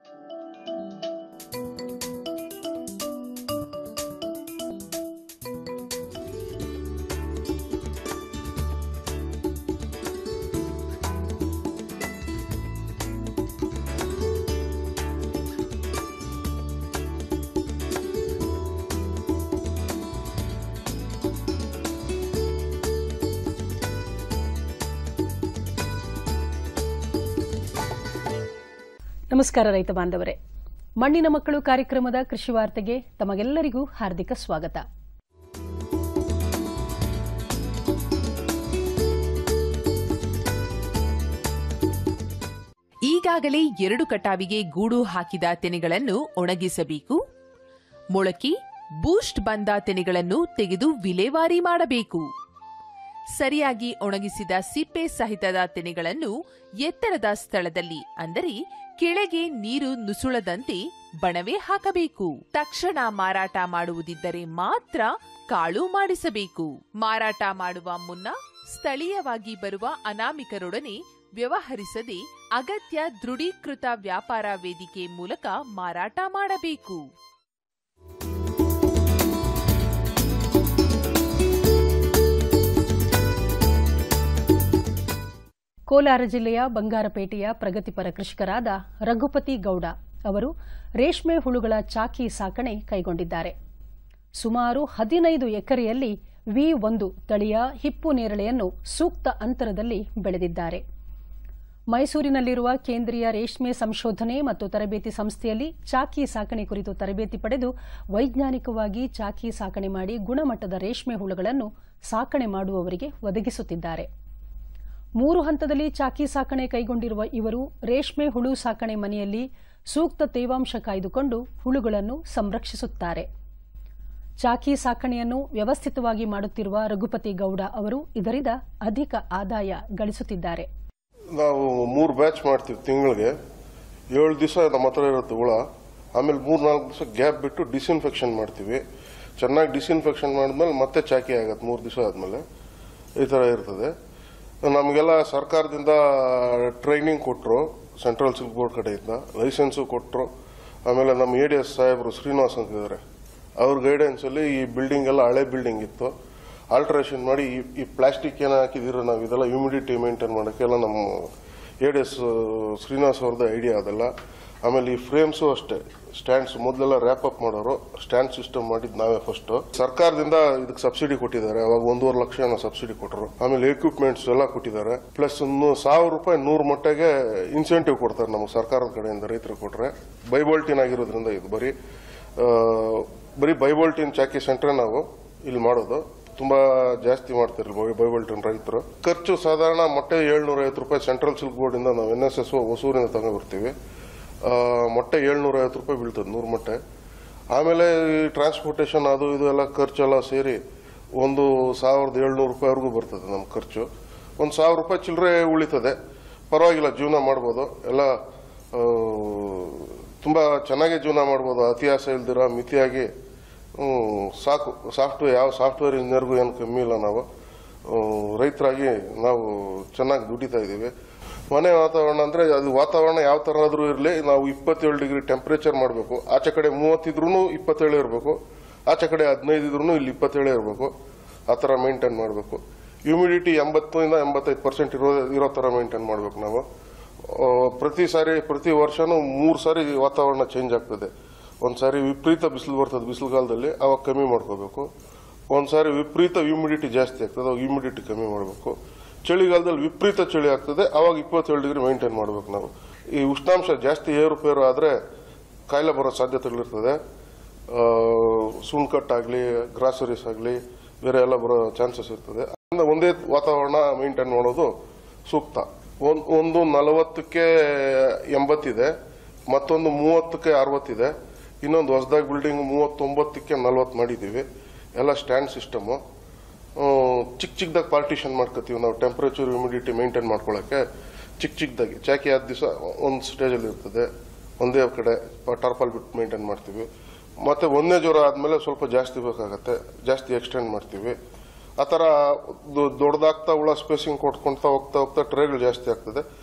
ನಮಸ್ಕಾರ ರೈತ ಬಾಂಧವರೇ, ಮಣ್ಣಿನ ಮಕ್ಕಳು ಕಾರ್ಯಕ್ರಮದ ಕೃಷಿ ವಾರ್ತೆಗೆ ತಮಗೆಲ್ಲರಿಗೂ ಹಾರ್ದಿಕ ಸ್ವಾಗತ. ಈಗಾಗಲೇ 2 ಕಟಾವಿಗೆ ಗೂಡು ಹಾಕಿದ ತೆನೆಗಳನ್ನು ಒಣಗಿಸಬೇಕು. ಮೊಳಕೆ ಬೂಸ್ಟ್ ಬಂದ ತೆನೆಗಳನ್ನು ತೆಗೆದು ವಿಲೇವಾರಿ ಮಾಡಬೇಕು. ಸರಿಯಾಗಿ ಒಣಗಿಸಿದ ಸಿಪ್ಪೆ ಸಹಿತದ ತೆನೆಗಳನ್ನು ಎತ್ತರದ ಸ್ಥಳದಲ್ಲಿ, ಅಂದರೆ ಕೆಳಗೆ ನೀರು ನುಸುಳದಂತೆ ಬಣವೆ ಹಾಕಬೇಕು. ತಕ್ಷಣ ಮಾರಾಟ ಮಾಡುವುದಿದ್ದರೆ ಮಾತ್ರ ಕಾಳು ಮಾಡಿಸಬೇಕು. ಮಾರಾಟ ಮಾಡುವ ಮುನ್ನ ಸ್ಥಳೀಯವಾಗಿ ಬರುವ ಅನಾಮಿಕರೊಡನೆ ವ್ಯವಹರಿಸದೆ ಅಗತ್ಯ ದೃಢೀಕೃತ ವ್ಯಾಪಾರ ವೇದಿಕೆ ಮೂಲಕ ಮಾರಾಟ ಮಾಡಬೇಕು. ಕೋಲಾರ ಜಿಲ್ಲೆಯ ಬಂಗಾರಪೇಟೆಯ ಪ್ರಗತಿಪರ ಕೃಷಿಕರಾದ ರಘುಪತಿ ಗೌಡ ಅವರು ರೇಷ್ಮೆ ಹುಳುಗಳ ಚಾಕಿ ಸಾಕಣೆ ಕೈಗೊಂಡಿದ್ದಾರೆ. ಸುಮಾರು 15 ಎಕರೆಯಲ್ಲಿ V1 ತಳಿಯ ಹಿಪ್ಪು ನೇರಳೆಯನ್ನು ಸೂಕ್ತ ಅಂತರದಲ್ಲಿ ಬೆಳೆದಿದ್ದಾರೆ. ಮೈಸೂರಿನಲ್ಲಿರುವ ಕೇಂದ್ರೀಯ ರೇಷ್ಮೆ ಸಂಶೋಧನೆ ಮತ್ತು ತರಬೇತಿ ಸಂಸ್ಥೆಯಲ್ಲಿ ಚಾಕಿ ಸಾಕಣೆ ಕುರಿತು ತರಬೇತಿ ಪಡೆದು ವೈಜ್ಞಾನಿಕವಾಗಿ ಚಾಕಿ ಸಾಕಣೆ ಮಾಡಿ ಗುಣಮಟ್ಟದ ರೇಷ್ಮೆ ಹುಳುಗಳನ್ನು ಸಾಕಣೆ ಮಾಡುವವರಿಗೆ ಒದಗಿಸುತ್ತಿದ್ದಾರೆ. 3 ಹಂತದಲ್ಲಿ ಚಾಕಿ ಸಾಕಣೆ ಕೈಗೊಂಡಿರುವ ಇವರು ರೇಷ್ಮೆ ಹುಳು ಸಾಕಣೆ ಮನೆಯಲ್ಲಿ ಸೂಕ್ತ ತೇವಾಂಶ ಕಾಯ್ದುಕೊಂಡು ಹುಳುಗಳನ್ನು ಸಂರಕ್ಷಿಸುತ್ತಾರೆ. ಚಾಕಿ ಸಾಕಣೆಯನ್ನು ವ್ಯವಸ್ಥಿತವಾಗಿ ಮಾಡುತ್ತಿರುವ ರಘುಪತಿ ಗೌಡ ಅವರು ಇದರಿಂದ ಅಧಿಕ ಆದಾಯ ಗಳಿಸುತ್ತಿದ್ದಾರೆ. ನಾವು 3 ಬ್ಯಾಚ್ ಮಾಡ್ತೀವಿ. ತಿಂಗಳಿಗೆ 7 ದಿವಸ ನಮ್ಮ ಹತ್ರ ಇರುತ್ತೆ ಹುಳ. ಆಮೇಲೆ 3-4 ದಿವಸ ಗ್ಯಾಪ್ ಬಿಟ್ಟು ಡಿಸ್ಇನ್ಫೆಕ್ಷನ್ ಮಾಡ್ತೀವಿ. ಚೆನ್ನಾಗಿ ಡಿಸ್ಇನ್ಫೆಕ್ಷನ್ ಮಾಡಿದ್ಮೇಲೆ ಮತ್ತೆ ಚಾಕಿ ಆಗತ್ತೆ. 3 ದಿವಸ ಆದ್ಮೇಲೆ ಈ ತರ ಇರ್ತದೆ. ನಮಗೆಲ್ಲ ಸರ್ಕಾರದಿಂದ ಟ್ರೈನಿಂಗ್ ಕೊಟ್ಟರು, ಸೆಂಟ್ರಲ್ ಸಿಲ್ಕ್ ಬೋರ್ಡ್ ಕಡೆಯಿಂದ ಲೈಸೆನ್ಸು ಕೊಟ್ಟರು. ಆಮೇಲೆ ನಮ್ಮ ADS ಸಾಹೇಬರು ಶ್ರೀನಿವಾಸ್ ಅಂತಿದ್ದಾರೆ, ಅವ್ರ ಗೈಡೆನ್ಸ್ ಅಲ್ಲಿ ಈ ಬಿಲ್ಡಿಂಗ್ ಎಲ್ಲ ಹಳೆ ಬಿಲ್ಡಿಂಗ್ ಇತ್ತು, ಆಲ್ಟ್ರೇಷನ್ ಮಾಡಿ ಈ ಪ್ಲಾಸ್ಟಿಕ್ ಏನೋ ಹಾಕಿದಿರೋ ನಾವು ಇದೆಲ್ಲ ಹ್ಯೂಮಿಡಿಟಿ ಮೇಂಟೈನ್ ಮಾಡೋಕ್ಕೆ ಎಲ್ಲ ನಮ್ಮ ADS ಶ್ರೀನಿವಾಸ್ ಅವ್ರದ್ದು ಐಡಿಯಾ ಅದೆಲ್ಲ. ಆಮೇಲೆ ಈ ಫ್ರೇಮ್ಸು ಅಷ್ಟೇ, ಸ್ಟ್ಯಾಂಡ್ಸ್ ಮೊದಲೆಲ್ಲ ರ್ಯಾಪ್ ಅಪ್ ಮಾಡೋರು, ಸ್ಟ್ಯಾಂಡ್ ಸಿಸ್ಟಮ್ ಮಾಡಿದ್ ನಾವೇ ಫಸ್ಟ್. ಸರ್ಕಾರದಿಂದ ಇದಕ್ಕೆ ಸಬ್ಸಿಡಿ ಕೊಟ್ಟಿದ್ದಾರೆ. ಅವಾಗ 1.5 ಲಕ್ಷ ಸಬ್ಸಿಡಿ ಕೊಟ್ಟರು. ಆಮೇಲೆ ಎಕ್ವಿಪ್ಮೆಂಟ್ಸ್ ಎಲ್ಲ ಕೊಟ್ಟಿದ್ದಾರೆ. ಪ್ಲಸ್ 1,000 ರೂಪಾಯಿ 100 ಮಟ್ಟಿಗೆ ಇನ್ಸೆಂಟಿವ್ ಕೊಡ್ತಾರೆ ನಮಗೆ ಸರ್ಕಾರದ ಕಡೆಯಿಂದ. ರೈತರಿಗೆ ಕೊಟ್ರೆ ಬೈಬೋಲ್ಟಿನ್ ಆಗಿರೋದ್ರಿಂದ ಇದು ಬರೀ ಬೈಬೋಲ್ಟಿನ್ ಚಾಕಿ ಸೆಂಟ್ರೆ ನಾವು ಇಲ್ಲಿ ಮಾಡೋದು. ತುಂಬಾ ಜಾಸ್ತಿ ಮಾಡ್ತಾರೆ ಬೈಬೋಲ್ಟಿನ್ ರೈತರು. ಖರ್ಚು ಸಾಧಾರಣ ಮೊಟ್ಟೆ 750 ರೂಪಾಯಿ ಸೆಂಟ್ರಲ್ ಸಿಲ್ಕ್ ಬೋರ್ಡ್ ಇಂದ ನಾವು NSS ಹೊಸೂರಿನ ತಗೊಂಡ್ಬರ್ತೀವಿ. ಮೊಟ್ಟೆ 750 ರೂಪಾಯಿ ಬೀಳ್ತದೆ 100 ಮೊಟ್ಟೆ. ಆಮೇಲೆ ಈ ಟ್ರಾನ್ಸ್ಪೋರ್ಟೇಷನ್ ಅದು ಇದು ಎಲ್ಲ ಖರ್ಚೆಲ್ಲ ಸೇರಿ 1,700 ರೂಪಾಯಿವರೆಗೂ ಬರ್ತದೆ ನಮ್ಮ ಖರ್ಚು. 1,000 ರೂಪಾಯಿ ಚಿಲ್ಲರೆ ಉಳಿತದೆ. ಪರವಾಗಿಲ್ಲ, ಜೀವನ ಮಾಡ್ಬೋದು. ಎಲ್ಲ ತುಂಬಾ ಚೆನ್ನಾಗಿ ಜೀವನ ಮಾಡ್ಬೋದು. ಅತಿ ಆಸೆ ಇಲ್ದಿರ ಮಿತಿಯಾಗಿ ಸಾಕು. ಯಾವ ಸಾಫ್ಟ್ವೇರ್ ಇಂಜಿನಿಯರ್ಗೂ ಏನು ಕಮ್ಮಿ ಇಲ್ಲ. ನಾವು ರೈತರಾಗಿ ನಾವು ಚೆನ್ನಾಗಿ ದುಡಿತಾ ಇದ್ದೀವಿ. ಮನೆ ವಾತಾವರಣ ಅಂದ್ರೆ ಅದು ವಾತಾವರಣ ಯಾವ ತರ ಆದ್ರೂ ಇರಲಿ, ನಾವು 27 ಡಿಗ್ರಿ ಟೆಂಪರೇಚರ್ ಮಾಡಬೇಕು. ಆಚೆ ಕಡೆ 30 ಇದ್ರೂ 27 ಇರಬೇಕು, ಆಚೆ ಕಡೆ 15 ಇದ್ರೂ ಇಲ್ಲಿ 27 ಇರಬೇಕು. ಆ ತರ ಮೇಂಟೈನ್ ಮಾಡಬೇಕು. ಹ್ಯೂಮಿಡಿಟಿ 80 ಇಂದ 85% ಇರೋ ತರ ಮೇಂಟೈನ್ ಮಾಡಬೇಕು ನಾವು. ಪ್ರತಿ ವರ್ಷನೂ 3 ಸಾರಿ ವಾತಾವರಣ ಚೇಂಜ್ ಆಗ್ತದೆ. ಒಂದ್ಸಾರಿ ವಿಪರೀತ ಬಿಸಿಲು ಬರ್ತದೆ ಬಿಸಿಲುಗಾಲದಲ್ಲಿ, ಅವಾಗ ಕಮ್ಮಿ ಮಾಡ್ಕೋಬೇಕು. ಒಂದ್ಸಾರಿ ವಿಪರೀತ ಹ್ಯೂಮಿಡಿಟಿ ಜಾಸ್ತಿ ಆಗ್ತದೆ, ಅವಾಗ ಹ್ಯೂಮಿಡಿಟಿ ಕಮ್ಮಿ ಮಾಡಬೇಕು. ಚಳಿಗಾಲದಲ್ಲಿ ವಿಪರೀತ ಚಳಿ ಆಗ್ತದೆ, ಅವಾಗ 27 ಡಿಗ್ರಿ ಮೇಂಟೈನ್ ಮಾಡಬೇಕು ನಾವು. ಈ ಉಷ್ಣಾಂಶ ಜಾಸ್ತಿ ಏರುಪೇರು ಆದ್ರೆ ಕಾಯಿಲೆ ಬರೋ ಸಾಧ್ಯತೆಗಳಿರ್ತದೆ. ಸುಣ್ಕಟ್ಟಾಗ್ಲಿ, ಗ್ರಾಸರೀಸ್ ಆಗಲಿ, ಬೇರೆ ಎಲ್ಲ ಬರೋ ಚಾನ್ಸಸ್ ಇರ್ತದೆ. ಒಂದೇ ವಾತಾವರಣ ಮೇಂಟೈನ್ ಮಾಡೋದು ಸೂಕ್ತ. ಒಂದು 40ಕ್ಕೆ 80 ಇದೆ, ಮತ್ತೊಂದು 30ಕ್ಕೆ 60 ಇದೆ. ಇನ್ನೊಂದು ಹೊಸದಾಗಿ ಬಿಲ್ಡಿಂಗ್ 39ಕ್ಕೆ 40 ಮಾಡಿದೀವಿ. ಎಲ್ಲ ಸ್ಟ್ಯಾಂಡ್ ಸಿಸ್ಟಮ್. ಚಿಕ್ಕದಾಗಿ ಪಾರ್ಟಿಷನ್ ಮಾಡ್ಕೋತೀವಿ ನಾವು. ಟೆಂಪರೇಚರ್ ಹ್ಯೂಮಿಡಿಟಿ ಮೇಂಟೈನ್ ಮಾಡ್ಕೊಳ್ಳೋಕೆ ಚಿಕ್ಕದಾಗಿ ಚಾಕಿ ಆದ ದಿವಸ ಒಂದು ಸ್ಟೇಜಲ್ಲಿ ಇರ್ತದೆ, ಒಂದೇ ಕಡೆ ಟಾರ್ಪಾಲ್ ಬಿಟ್ಟು ಮೇಂಟೈನ್ ಮಾಡ್ತೀವಿ. ಮತ್ತೆ ಒಂದೇ ಜ್ವರ ಆದ್ಮೇಲೆ ಸ್ವಲ್ಪ ಜಾಸ್ತಿ ಬೇಕಾಗತ್ತೆ, ಜಾಸ್ತಿ ಎಕ್ಸ್ಟೆಂಡ್ ಮಾಡ್ತೀವಿ. ಆ ಥರ ದೊಡ್ಡದಾಗ್ತಾ ಹುಳ ಸ್ಪೇಸಿಂಗ್ ಕೊಟ್ಕೊಂತ ಹೋಗ್ತಾ ಟ್ರೇಗಳು ಜಾಸ್ತಿ ಆಗ್ತದೆ.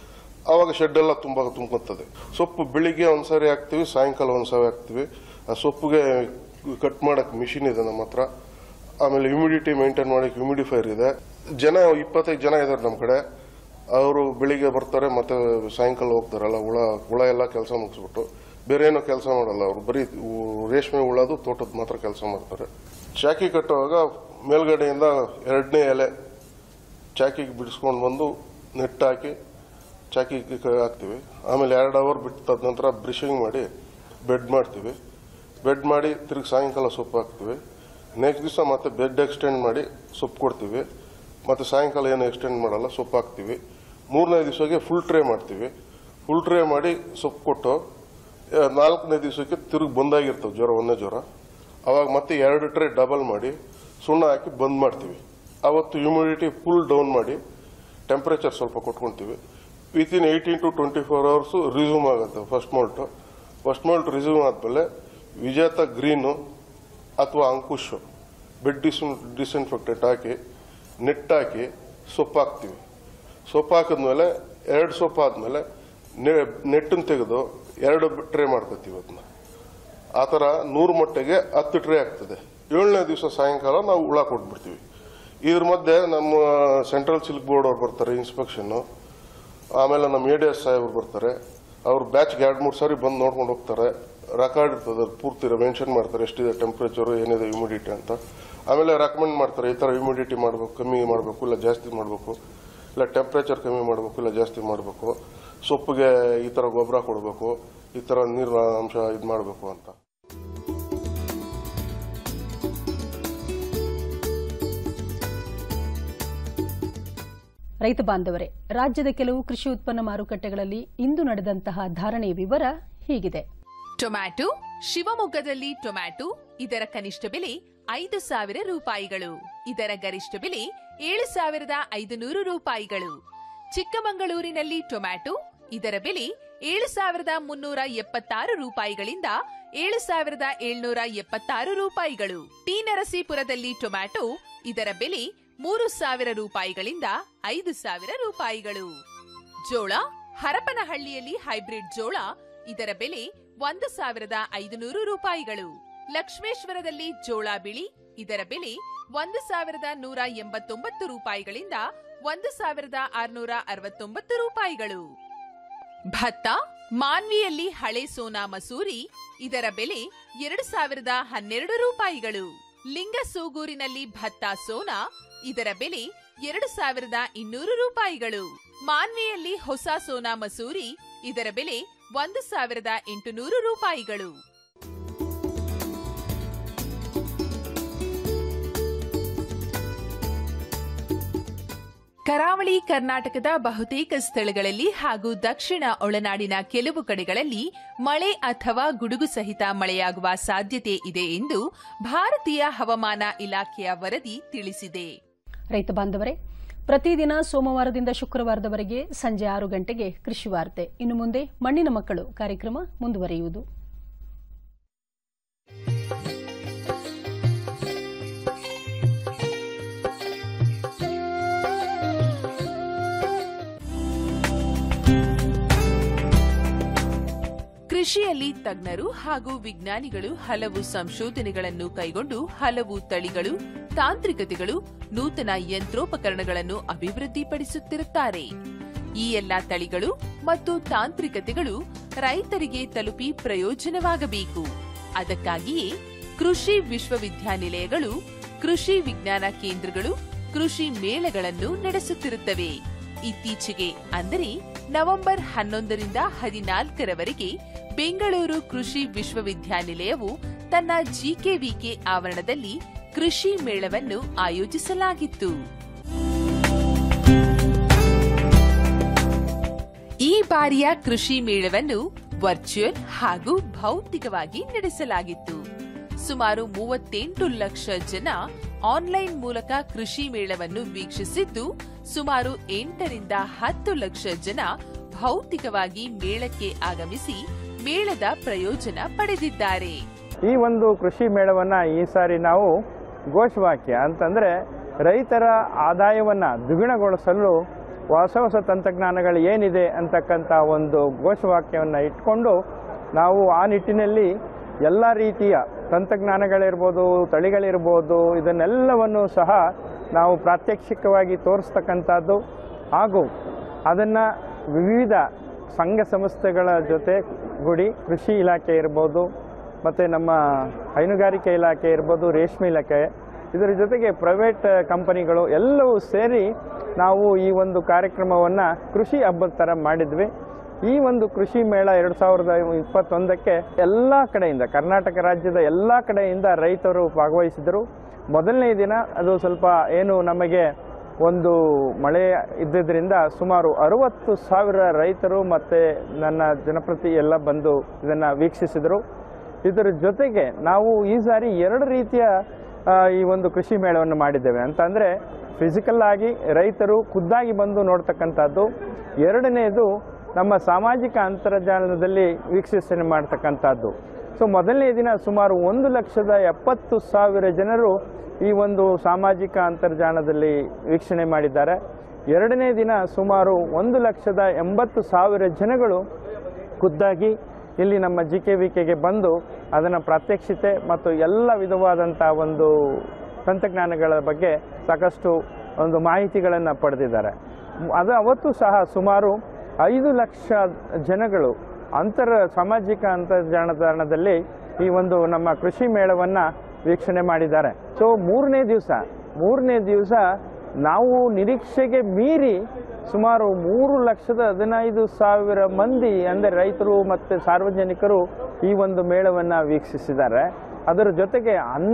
ಆವಾಗ ಶೆಡ್ ಎಲ್ಲ ತುಂಬ್ಕೊತದೆ. ಸೊಪ್ಪು ಬೆಳಿಗ್ಗೆ ಒಂದ್ಸರಿ ಹಾಕ್ತಿವಿ, ಸಾಯಂಕಾಲ ಒಂದ್ಸರಿ ಹಾಕ್ತಿವಿ. ಆ ಸೊಪ್ಪುಗೆ ಕಟ್ ಮಾಡಕ್ ಮಿಷಿನ್ ಇದೆ ನಮ್ಮ ಹತ್ರ. ಆಮೇಲೆ ಹ್ಯೂಮಿಡಿಟಿ ಮೇಂಟೈನ್ ಮಾಡಕ್ಕೆ ಹ್ಯೂಮಿಡಿಫೈರ್ ಇದೆ. ಜನ 25 ಜನ ಇದ್ದಾರೆ ನಮ್ಮ ಕಡೆ. ಅವರು ಬೆಳಿಗ್ಗೆ ಬರ್ತಾರೆ, ಮತ್ತೆ ಸಾಯಂಕಾಲ ಹೋಗ್ತಾರಲ್ಲ. ಹುಳ ಎಲ್ಲ ಕೆಲಸ ಮುಗಿಸ್ಬಿಟ್ಟು ಬೇರೆ ಏನೋ ಕೆಲಸ ಮಾಡಲ್ಲ. ಅವರು ಬರೀ ರೇಷ್ಮೆ ಹುಳದು ತೋಟದ ಮಾತ್ರ ಕೆಲಸ ಮಾಡ್ತಾರೆ. ಚಾಕಿ ಕಟ್ಟುವಾಗ ಮೇಲ್ಗಡೆಯಿಂದ 2ನೇ ಎಲೆ ಚಾಕಿಗೆ ಬಿಡಿಸ್ಕೊಂಡು ಬಂದು ನೆಟ್ ಹಾಕಿ ಚಾಕಿಗೆ ಹಾಕ್ತಿವಿ. ಆಮೇಲೆ 2 ಅವರ್ ಬಿಟ್ಟಾದ ನಂತರ ಬ್ರಷಿಂಗ್ ಮಾಡಿ ಬೆಡ್ ಮಾಡ್ತೀವಿ. ಬೆಡ್ ಮಾಡಿ ತಿರುಗಿ ಸಾಯಂಕಾಲ ಸೊಪ್ಪು ಹಾಕ್ತಿವಿ. ನೆಕ್ಸ್ಟ್ ದಿವಸ ಮತ್ತೆ ಬೆಡ್ ಎಕ್ಸ್ಟೆಂಡ್ ಮಾಡಿ ಸೊಪ್ಪು ಕೊಡ್ತೀವಿ. ಮತ್ತೆ ಸಾಯಂಕಾಲ ಏನು ಎಕ್ಸ್ಟೆಂಡ್ ಮಾಡಲ್ಲ, ಸೊಪ್ಪು ಹಾಕ್ತಿವಿ. 3ನೇ ದಿವಸಕ್ಕೆ ಫುಲ್ ಟ್ರೇ ಮಾಡ್ತೀವಿ. ಫುಲ್ ಟ್ರೇ ಮಾಡಿ ಸೊಪ್ಪು ಕೊಟ್ಟು 4ನೇ ದಿವಸಕ್ಕೆ ತಿರುಗಿ ಬಂದಾಗಿರ್ತವೆ ಜ್ವರ, 1ನೇ ಜ್ವರ. ಅವಾಗ ಮತ್ತೆ 2 ಟ್ರೇ ಡಬಲ್ ಮಾಡಿ ಸುಣ್ಣ ಹಾಕಿ ಬಂದ್ ಮಾಡ್ತೀವಿ. ಅವತ್ತು ಹ್ಯೂಮಿಡಿಟಿ ಫುಲ್ ಡೌನ್ ಮಾಡಿ ಟೆಂಪರೇಚರ್ ಸ್ವಲ್ಪ ಕೊಟ್ಕೊಂತೀವಿ. ವಿತಿನ್ 18 to 24 ಅವರ್ಸ್ ರಿಸ್ಯೂಮ್ ಆಗುತ್ತೆ ಫಸ್ಟ್ ಮಾಲ್ಟ್ ರಿಸ್ಯೂಮ್ ಆದ್ಮೇಲೆ ವಿಜೇತ ಗ್ರೀನು ಅಥವಾ ಅಂಕುಶ್ ಬೆಡ್ ಡಿಸ್ಇನ್ಫೆಕ್ಟೆಂಟ್ ಹಾಕಿ ನೆಟ್ ಹಾಕಿ ಸೊಪ್ಪು ಹಾಕ್ತಿವಿ. ಸೊಪ್ಪು ಹಾಕಿದ್ಮೇಲೆ 2 ಸೊಪ್ಪು ಆದ್ಮೇಲೆ ನೆಟ್ಟನ್ನು ತೆಗೆದು 2 ಟ್ರೇ ಮಾಡ್ಕೊತೀವಿ. ಅದನ್ನ ಆ ಥರ 100 ಮೊಟ್ಟೆಗೆ 10 ಟ್ರೇ ಆಗ್ತದೆ. 7ನೇ ದಿವಸ ಸಾಯಂಕಾಲ ನಾವು ಹುಳ ಕೊಟ್ಬಿಡ್ತೀವಿ. ಇದ್ರ ಮಧ್ಯೆ ನಮ್ಮ ಸೆಂಟ್ರಲ್ ಸಿಲ್ಕ್ ಬೋರ್ಡ್ ಅವ್ರು ಬರ್ತಾರೆ ಇನ್ಸ್ಪೆಕ್ಷನ್. ಆಮೇಲೆ ನಮ್ಮ ADS ಸಾಹೇಬ್ರು ಬರ್ತಾರೆ. ಅವ್ರು ಬ್ಯಾಚ್ಗೆ 2-3 ಸಾರಿ ಬಂದು ನೋಡ್ಕೊಂಡು ಹೋಗ್ತಾರೆ. ರೆಕಾರ್ಡ್ ಇರ್ತದೆ, ಪೂರ್ತಿ ಮೆನ್ಷನ್ ಮಾಡ್ತಾರೆ ಎಷ್ಟಿದೆ ಟೆಂಪರೇಚರ್, ಏನಿದೆ ಹ್ಯೂಮಿಡಿಟಿ ಅಂತ. ಆಮೇಲೆ ರೆಕಮೆಂಡ್ ಮಾಡ್ತಾರೆ, ಈ ಥರ ಹ್ಯೂಮಿಡಿಟಿ ಮಾಡಬೇಕು, ಕಮ್ಮಿ ಮಾಡಬೇಕು, ಇಲ್ಲ ಜಾಸ್ತಿ ಮಾಡಬೇಕು, ಇಲ್ಲ ಟೆಂಪರೇಚರ್ ಕಮ್ಮಿ ಮಾಡಬೇಕು, ಇಲ್ಲ ಜಾಸ್ತಿ ಮಾಡಬೇಕು, ಸೊಪ್ಪಿಗೆ ಈ ಥರ ಗೊಬ್ಬರ ಕೊಡಬೇಕು, ಈ ಥರ ನೀರಿನ ಅಂಶ ಇದು ಮಾಡಬೇಕು ಅಂತ. ರೈತ ಬಾಂಧವರೇ, ರಾಜ್ಯದ ಕೆಲವು ಕೃಷಿ ಉತ್ಪನ್ನ ಮಾರುಕಟ್ಟೆಗಳಲ್ಲಿ ಇಂದು ನಡೆದಂತಹ ಧಾರಣೆ ವಿವರ ಹೀಗಿದೆ. ಟೊಮ್ಯಾಟೊ ಶಿವಮೊಗ್ಗದಲ್ಲಿ ಟೊಮ್ಯಾಟೊ ಇದರ ಕನಿಷ್ಠ ಬೆಲೆ 5,000 ರೂಪಾಯಿಗಳು. ಇದರ ಗರಿಷ್ಠ ಬೆಲೆ 7,500 ರೂಪಾಯಿಗಳು. ಚಿಕ್ಕಮಗಳೂರಿನಲ್ಲಿ ಟೊಮ್ಯಾಟೊ ಇದರ ಬೆಲೆ 7,376 ರೂಪಾಯಿಗಳಿಂದ 7,776 ರೂಪಾಯಿಗಳು. ಟಿ ನರಸೀಪುರದಲ್ಲಿ ಟೊಮ್ಯಾಟೊ ಇದರ ಬೆಲೆ 3,000 ರೂಪಾಯಿಗಳಿಂದ 5,000 ರೂಪಾಯಿಗಳು. ಜೋಳ ಹರಪನಹಳ್ಳಿಯಲ್ಲಿ ಹೈಬ್ರಿಡ್ ಜೋಳ ಇದರ ಬೆಲೆ 1,500 ರೂಪಾಯಿಗಳು. ಲಕ್ಷ್ಮೇಶ್ವರದಲ್ಲಿ ಜೋಳ ಬಿಳಿ ಇದರ ಬೆಲೆ 1,189 ರೂಪಾಯಿಗಳಿಂದ 1,669 ರೂಪಾಯಿಗಳು. ಭತ್ತ ಮಾನ್ವಿಯಲ್ಲಿ ಹಳೆ ಸೋನಾ ಮಸೂರಿ ಇದರ ಬೆಲೆ 2,012 ರೂಪಾಯಿಗಳು. ಲಿಂಗಸೂಗೂರಿನಲ್ಲಿ ಭತ್ತ ಸೋನಾ ಇದರ ಬೆಲೆ 2,200 ರೂಪಾಯಿಗಳು. ಮಾನ್ವಿಯಲ್ಲಿ ಹೊಸ ಸೋನಾ ಮಸೂರಿ ಇದರ ಬೆಲೆ 1,800 ರೂಪಾಯಿಗಳು. ಕರಾವಳಿ ಕರ್ನಾಟಕದ ಬಹುತೇಕ ಸ್ಥಳಗಳಲ್ಲಿ ಹಾಗೂ ದಕ್ಷಿಣ ಒಳನಾಡಿನ ಕೆಲವು ಕಡೆಗಳಲ್ಲಿ ಮಳೆ ಅಥವಾ ಗುಡುಗು ಸಹಿತ ಮಳೆಯಾಗುವ ಸಾಧ್ಯತೆ ಇದೆ ಎಂದು ಭಾರತೀಯ ಹವಾಮಾನ ಇಲಾಖೆಯ ವರದಿ ತಿಳಿಸಿದೆ. ರೈತ ಬಾಂಧವರೇ, ಪ್ರತಿದಿನ ಸೋಮವಾರದಿಂದ ಶುಕ್ರವಾರದವರೆಗೆ ಸಂಜೆ 6 ಗಂಟೆಗೆ ಕೃಷಿ ವಾರ್ತೆ. ಇನ್ನು ಮುಂದೆ ಮಣ್ಣಿನ ಮಕ್ಕಳು ಕಾರ್ಯಕ್ರಮ ಮುಂದುವರಿಯುವುದು. ಕೃಷಿಯಲ್ಲಿ ತಜ್ಞರು ಹಾಗೂ ವಿಜ್ಞಾನಿಗಳು ಹಲವು ಸಂಶೋಧನೆಗಳನ್ನು ಕೈಗೊಂಡು ಹಲವು ತಳಿಗಳು, ತಾಂತ್ರಿಕತೆಗಳು, ನೂತನ ಯಂತ್ರೋಪಕರಣಗಳನ್ನು ಅಭಿವೃದ್ಧಿಪಡಿಸುತ್ತಿರುತ್ತಾರೆ. ಈ ಎಲ್ಲಾ ತಳಿಗಳು ಮತ್ತು ತಾಂತ್ರಿಕತೆಗಳು ರೈತರಿಗೆ ತಲುಪಿ ಪ್ರಯೋಜನವಾಗಬೇಕು. ಅದಕ್ಕಾಗಿಯೇ ಕೃಷಿ ವಿಶ್ವವಿದ್ಯಾನಿಲಯಗಳು, ಕೃಷಿ ವಿಜ್ಞಾನ ಕೇಂದ್ರಗಳು ಕೃಷಿ ಮೇಳಗಳನ್ನು ನಡೆಸುತ್ತಿರುತ್ತವೆ. ಇತ್ತೀಚೆಗೆ ಅಂದರೆ ನವೆಂಬರ್ 11ರಿಂದ 14ರವರೆಗೆ ಬೆಂಗಳೂರು ಕೃಷಿ ವಿಶ್ವವಿದ್ಯಾನಿಲಯವು ತನ್ನ ಜಿಕೆವಿಕೆ ಆವರಣದಲ್ಲಿ ಕೃಷಿ ಮೇಳವನ್ನು ಆಯೋಜಿಸಲಾಗಿತ್ತು. ಈ ಬಾರಿಯ ಕೃಷಿ ಮೇಳವನ್ನು ವರ್ಚುವಲ್ ಹಾಗೂ ಭೌತಿಕವಾಗಿ ನಡೆಸಲಾಗಿತ್ತು. ಸುಮಾರು 38 ಲಕ್ಷ ಜನ ಆನ್ಲೈನ್ ಮೂಲಕ ಕೃಷಿ ಮೇಳವನ್ನು ವೀಕ್ಷಿಸಿದ್ದು, ಸುಮಾರು 8ರಿಂದ 10 ಲಕ್ಷ ಜನ ಭೌತಿಕವಾಗಿ ಮೇಳಕ್ಕೆ ಆಗಮಿಸಿ ಮೇಳದ ಪ್ರಯೋಜನ ಪಡೆದಿದ್ದಾರೆ. ಈ ಒಂದು ಕೃಷಿ ಮೇಳವನ್ನ ಈ ಸಾರಿ ನಾವು ಘೋಷವಾಕ್ಯ ಅಂತಂದ್ರೆ ರೈತರ ಆದಾಯವನ್ನ ದ್ವಿಗುಣಗೊಳಿಸಲು ಹೊಸ ತಂತ್ರಜ್ಞಾನಗಳು ಏನಿದೆ ಅಂತಕ್ಕಂಥ ಒಂದು ಘೋಷವಾಕ್ಯವನ್ನು ಇಟ್ಕೊಂಡು ನಾವು ಆ ನಿಟ್ಟಿನಲ್ಲಿ ಎಲ್ಲ ರೀತಿಯ ತಂತ್ರಜ್ಞಾನಗಳಿರ್ಬೋದು, ತಳಿಗಳಿರ್ಬೋದು, ಇದನ್ನೆಲ್ಲವನ್ನು ಸಹ ನಾವು ಪ್ರಾತ್ಯಕ್ಷಿಕವಾಗಿ ತೋರಿಸ್ತಕ್ಕಂಥದ್ದು ಹಾಗೂ ಅದನ್ನು ವಿವಿಧ ಸಂಘ ಸಂಸ್ಥೆಗಳ ಜೊತೆ ಗೂಡಿ ಕೃಷಿ ಇಲಾಖೆ ಇರ್ಬೋದು, ಮತ್ತು ನಮ್ಮ ಹೈನುಗಾರಿಕೆ ಇಲಾಖೆ ಇರ್ಬೋದು, ರೇಷ್ಮೆ ಇಲಾಖೆ, ಇದರ ಜೊತೆಗೆ ಪ್ರೈವೇಟ್ ಕಂಪನಿಗಳು ಎಲ್ಲವೂ ಸೇರಿ ನಾವು ಈ ಒಂದು ಕಾರ್ಯಕ್ರಮವನ್ನು ಕೃಷಿ ಹಬ್ಬದ ಥರ ಮಾಡಿದ್ವಿ. ಈ ಒಂದು ಕೃಷಿ ಮೇಳ 2021ಕ್ಕೆ ಎಲ್ಲ ಕಡೆಯಿಂದ, ಕರ್ನಾಟಕ ರಾಜ್ಯದ ಎಲ್ಲ ಕಡೆಯಿಂದ ರೈತರು ಭಾಗವಹಿಸಿದರು. ಮೊದಲನೇ ದಿನ ಅದು ಸ್ವಲ್ಪ ಏನು ನಮಗೆ ಒಂದು ಮಳೆ ಇದ್ದಿದ್ದರಿಂದ ಸುಮಾರು 60,000 ರೈತರು ಮತ್ತು ನನ್ನ ಜನಪ್ರತಿ ಎಲ್ಲ ಬಂದು ಇದನ್ನು ವೀಕ್ಷಿಸಿದರು. ಇದರ ಜೊತೆಗೆ ನಾವು ಈ ಸಾರಿ 2 ರೀತಿಯ ಈ ಒಂದು ಕೃಷಿ ಮೇಳವನ್ನು ಮಾಡಿದ್ದೇವೆ. ಅಂತಂದರೆ ಫಿಸಿಕಲ್ ಆಗಿ ರೈತರು ಖುದ್ದಾಗಿ ಬಂದು ನೋಡ್ತಕ್ಕಂಥದ್ದು, ಎರಡನೇದು ನಮ್ಮ ಸಾಮಾಜಿಕ ಅಂತರ್ಜಾಲದಲ್ಲಿ ವೀಕ್ಷಣೆ ಮಾಡ್ತಕ್ಕಂಥದ್ದು. ಸೊ ಮೊದಲನೇ ದಿನ ಸುಮಾರು 1,70,000 ಜನರು ಈ ಒಂದು ಸಾಮಾಜಿಕ ಅಂತರ್ಜಾಲದಲ್ಲಿ ವೀಕ್ಷಣೆ ಮಾಡಿದ್ದಾರೆ. ಎರಡನೇ ದಿನ ಸುಮಾರು 1,80,000 ಜನಗಳು ಖುದ್ದಾಗಿ ಇಲ್ಲಿ ನಮ್ಮ JKVKಗೆ ಬಂದು ಅದನ್ನು ಪ್ರಾತ್ಯಕ್ಷಿತೆ ಮತ್ತು ಎಲ್ಲ ವಿಧವಾದಂಥ ಒಂದು ತಂತ್ರಜ್ಞಾನಗಳ ಬಗ್ಗೆ ಸಾಕಷ್ಟು ಒಂದು ಮಾಹಿತಿಗಳನ್ನು ಪಡೆದಿದ್ದಾರೆ. ಅವತ್ತು ಸಹ ಸುಮಾರು 5 ಲಕ್ಷ ಜನಗಳು ಸಾಮಾಜಿಕ ಅಂತರ್ಜಾಲದಲ್ಲಿ ಈ ಒಂದು ನಮ್ಮ ಕೃಷಿ ಮೇಳವನ್ನು ವೀಕ್ಷಣೆ ಮಾಡಿದ್ದಾರೆ. ಸೊ ಮೂರನೇ ದಿವಸ ನಾವು ನಿರೀಕ್ಷೆಗೆ ಮೀರಿ ಸುಮಾರು 3,15,000 ಮಂದಿ ಅಂದರೆ ರೈತರು ಮತ್ತು ಸಾರ್ವಜನಿಕರು ಈ ಒಂದು ಮೇಳವನ್ನು ವೀಕ್ಷಿಸಿದ್ದಾರೆ. ಅದರ ಜೊತೆಗೆ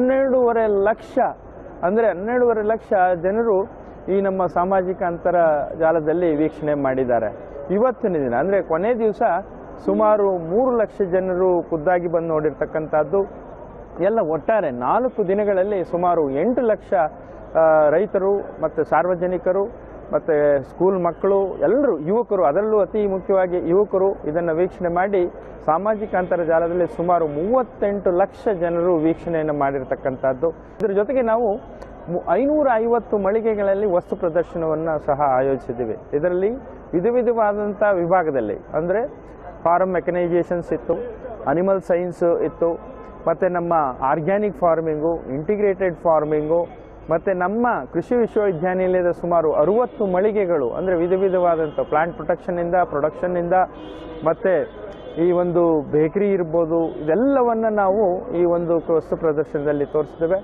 12.5 ಲಕ್ಷ ಜನರು ಈ ನಮ್ಮ ಸಾಮಾಜಿಕ ಅಂತರ್ಜಾಲದಲ್ಲಿ ವೀಕ್ಷಣೆ ಮಾಡಿದ್ದಾರೆ. ಇವತ್ತಿನ ದಿನ ಅಂದರೆ ಕೊನೆ ದಿವಸ ಸುಮಾರು 3 ಲಕ್ಷ ಜನರು ಖುದ್ದಾಗಿ ಬಂದು ನೋಡಿರ್ತಕ್ಕಂಥದ್ದು. ಎಲ್ಲ ಒಟ್ಟಾರೆ 4 ದಿನಗಳಲ್ಲಿ ಸುಮಾರು 8 ಲಕ್ಷ ರೈತರು ಮತ್ತು ಸಾರ್ವಜನಿಕರು ಮತ್ತು ಸ್ಕೂಲ್ ಮಕ್ಕಳು ಎಲ್ಲರೂ, ಯುವಕರು, ಅದರಲ್ಲೂ ಅತಿ ಮುಖ್ಯವಾಗಿ ಯುವಕರು ಇದನ್ನು ವೀಕ್ಷಣೆ ಮಾಡಿ ಸಾಮಾಜಿಕ ಅಂತರ್ಜಾಲದಲ್ಲಿ ಸುಮಾರು 38 ಲಕ್ಷ ಜನರು ವೀಕ್ಷಣೆಯನ್ನು ಮಾಡಿರ್ತಕ್ಕಂಥದ್ದು. ಇದರ ಜೊತೆಗೆ ನಾವು 550 ಮಳಿಗೆಗಳಲ್ಲಿ ವಸ್ತು ಪ್ರದರ್ಶನವನ್ನು ಸಹ ಆಯೋಜಿಸಿದ್ದೀವಿ. ಇದರಲ್ಲಿ ವಿಧವಾದಂಥ ವಿಭಾಗದಲ್ಲಿ ಅಂದರೆ ಫಾರ್ಮ್ ಮೆಕನೈಜೇಷನ್ಸ್ ಇತ್ತು, ಅನಿಮಲ್ ಸೈನ್ಸ್ ಇತ್ತು, ಮತ್ತು ನಮ್ಮ ಆರ್ಗ್ಯಾನಿಕ್ ಫಾರ್ಮಿಂಗು, ಇಂಟಿಗ್ರೇಟೆಡ್ ಫಾರ್ಮಿಂಗು, ಮತ್ತು ನಮ್ಮ ಕೃಷಿ ವಿಶ್ವವಿದ್ಯಾನಿಲಯದ ಸುಮಾರು 60 ಮಳಿಗೆಗಳು ಅಂದರೆ ವಿಧವಾದಂಥ ಪ್ಲಾಂಟ್ ಪ್ರೊಡಕ್ಷನ್ನಿಂದ ಮತ್ತು ಈ ಒಂದು ಬೇಕರಿ ಇರ್ಬೋದು, ಇದೆಲ್ಲವನ್ನು ನಾವು ಈ ಒಂದು ವಸ್ತು ಪ್ರದರ್ಶನದಲ್ಲಿ ತೋರಿಸ್ತೇವೆ.